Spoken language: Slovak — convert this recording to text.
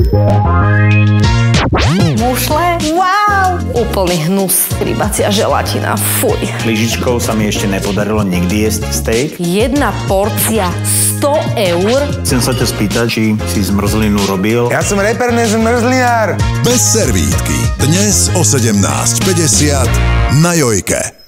Mušle? Wow! Úplný hnus. Rybácia želatina. Fuj. Lyžičkou sa mi ešte nepodarilo nikdy jesť steak. Jedna porcia 100 eur. Chcem sa ťa spýtať, či si zmrzlinu robil. Ja som reper, ne zmrzlinár. Bez servítky. Dnes o 17:50 na Jojke.